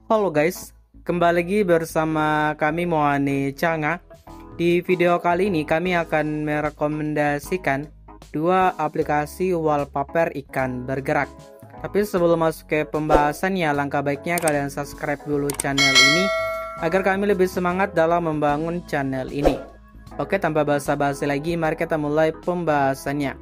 Halo guys, kembali lagi bersama kami Moane Changa. Di video kali ini kami akan merekomendasikan dua aplikasi wallpaper ikan bergerak. Tapi sebelum masuk ke pembahasannya, langkah baiknya kalian subscribe dulu channel ini agar kami lebih semangat dalam membangun channel ini. Oke, tanpa basa-basi lagi, mari kita mulai pembahasannya.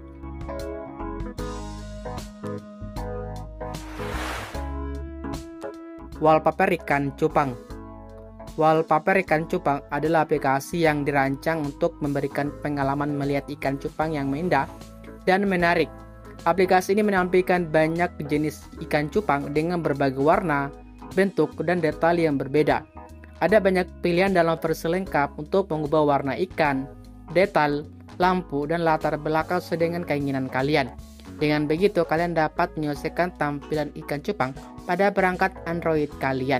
Wallpaper ikan cupang. Wallpaper ikan cupang adalah aplikasi yang dirancang untuk memberikan pengalaman melihat ikan cupang yang indah dan menarik. Aplikasi ini menampilkan banyak jenis ikan cupang dengan berbagai warna, bentuk, dan detail yang berbeda. Ada banyak pilihan dalam versi lengkap untuk mengubah warna ikan, detail, lampu, dan latar belakang sesuai dengan keinginan kalian. Dengan begitu, kalian dapat menyelesaikan tampilan ikan cupang pada perangkat Android kalian.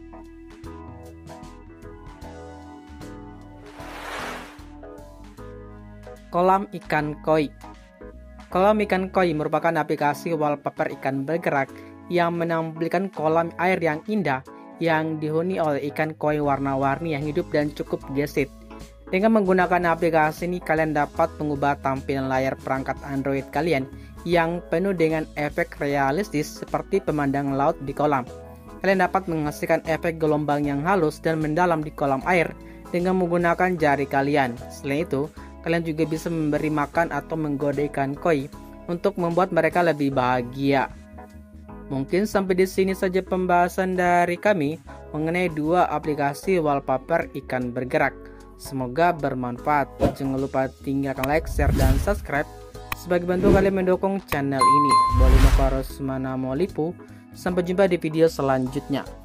Kolam ikan koi. Kolam ikan koi merupakan aplikasi wallpaper ikan bergerak yang menampilkan kolam air yang indah yang dihuni oleh ikan koi warna-warni yang hidup dan cukup gesit. Dengan menggunakan aplikasi ini, kalian dapat mengubah tampilan layar perangkat Android kalian yang penuh dengan efek realistis seperti pemandangan laut di kolam. Kalian dapat menghasilkan efek gelombang yang halus dan mendalam di kolam air dengan menggunakan jari kalian. Selain itu, kalian juga bisa memberi makan atau menggoda ikan koi untuk membuat mereka lebih bahagia. Mungkin sampai di sini saja pembahasan dari kami mengenai dua aplikasi wallpaper ikan bergerak. Semoga bermanfaat. Jangan lupa tinggalkan like, share, dan subscribe sebagai bantu kalian mendukung channel ini. Boleh Rosmana Molipu. Sampai jumpa di video selanjutnya.